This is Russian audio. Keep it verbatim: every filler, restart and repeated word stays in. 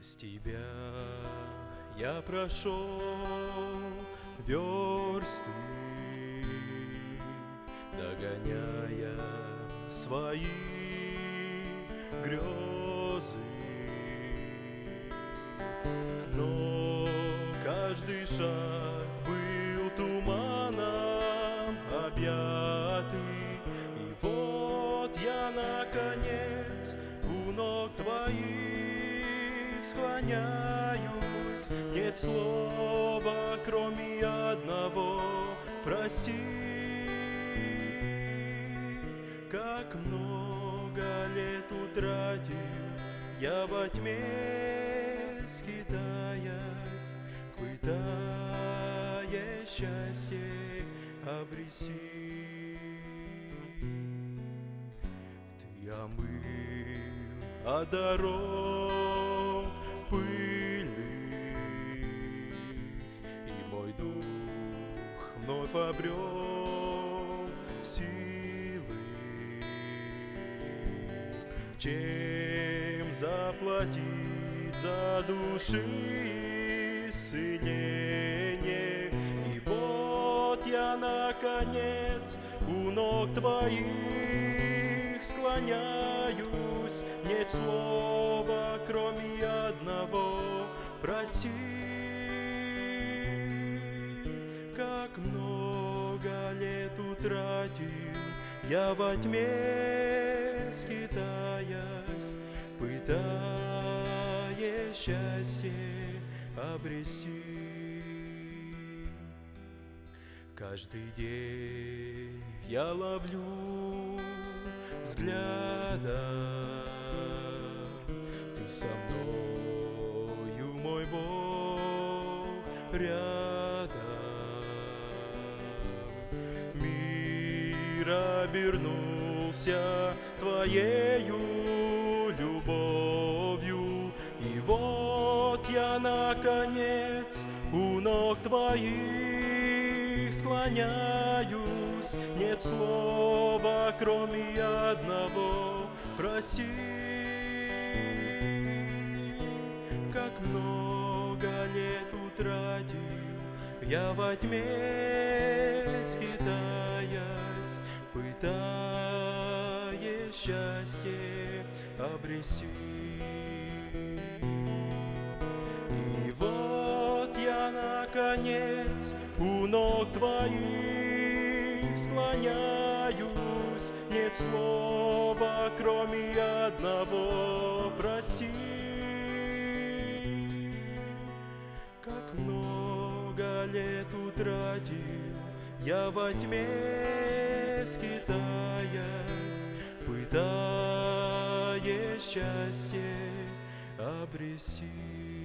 С тебя я прошел версты, догоняя свои грезы. Но каждый шаг был туманом объятый, и вот я, наконец, у ног твоих склоняюсь. Нет слова, кроме одного «прости». Как много лет утратил я во тьме, скитаясь, пытаясь счастье обрести. Ты омыл от дорог пыльных, и мой дух вновь обрел силы. Чем заплатить за души исцеление? И вот я, наконец, у ног твоих склоняюсь. Нет слова, кроме одного «прости». Как много лет утратил я во тьме, скитаясь, пытаясь счастье обрести. Каждый день я ловлю взгляда, ты со мною, мой Бог, рядом. Мир обернулся твоею любовью, и вот я, наконец, у ног твоих склоняюсь. Нет слова, кроме одного «прости». Как много лет утратил я во тьме, скитаясь, пытаясь счастье обрести. И вот я, наконец, у ног твоих склоняюсь. Нет слова, кроме одного «прости». Как много лет утратил я во тьме, скитаясь, пытаясь счастье обрести.